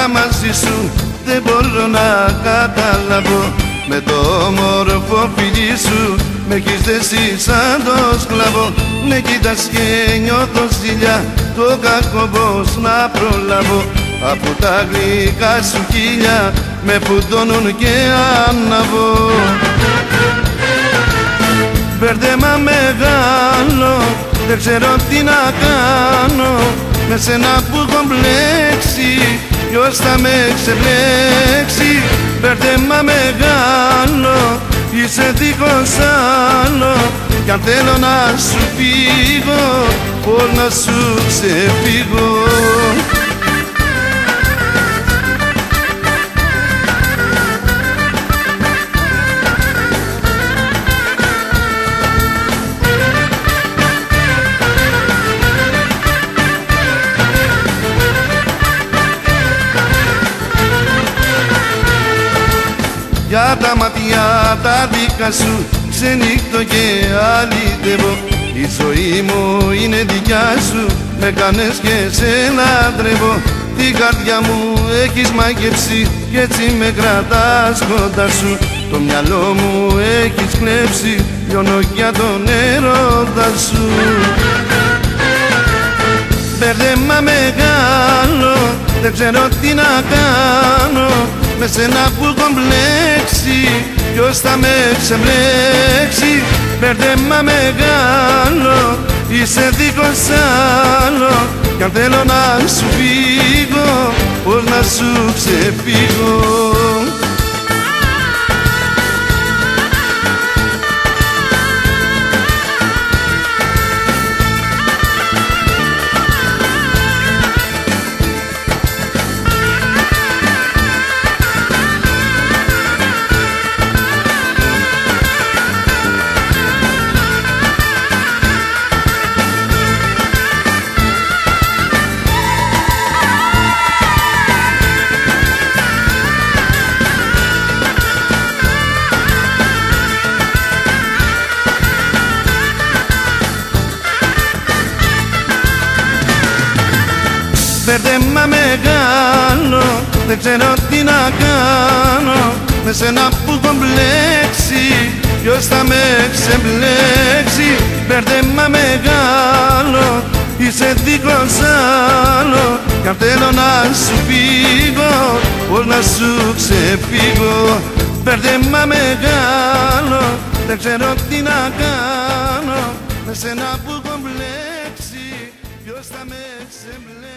μαζί σου δεν μπορώ να καταλάβω. Με το όμορφο φιλί σου με έχεις δέσει σαν το σκλάβο. Με κοίτας και νιώθω ζήλια, το κακό πως να προλάβω. Από τα γλυκά σου χείλια με φουντώνουν και ανάβω. Μπέρδεμα μεγάλο, δεν ξέρω τι να κάνω. Με σένα που έχω μπλέξει, ποιος θα με ξεμπλέξει. Μπέρδεμα μεγάλο, είσαι δίχως άλλο. Κι αν θέλω να σου φύγω, πώς να σου ξεφύγω. Για τα ματιά τα δικά σου ξενύχτω και αλυτεύω. Η ζωή μου είναι δικιά σου, με κάνες και σε λατρεύω. Την καρδιά μου έχεις μαγεύσει κι έτσι με κρατάς κοντά σου. Το μυαλό μου έχεις κλέψει, λιώνω για τον έρωτα σου. Μπέρδεμα μεγάλο, δεν ξέρω τι να κάνω. Με σένα που έχω μπλέξει, ποιος θα με ξεμπλέξει. Μπέρδεμα μεγάλο, είσαι δίχως άλλο. Κι αν θέλω να σου φύγω, πώς να σου ξεφύγω. Μπέρδεμα μεγάλο, δεν ξέρω τι να κάνω. Με σένα που έχω μπλέξει, ποιος θα με ξεμπλέξει. Μπέρδεμα μεγάλο, είσαι δίχως άλλο. Κι αν θέλω να σου φύγω, πώς να σου ξεφύγω. Μπέρδεμα μεγάλο, δεν ξέρω τι να κάνω. Με σένα που έχω μπλέξει, ποιος θα με ξεμπλέξει.